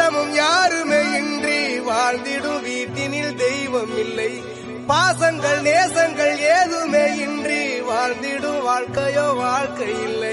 பாசமும் யாருமே இன்றி வாழ்ந்திடும் வீட்டினில் தெய்வம் இல்லை. பாசங்கள் நேசங்கள் ஏதுமே இன்றி வாழ்ந்திடும் வாழ்க்கையோ வாழ்க்கை இல்லை.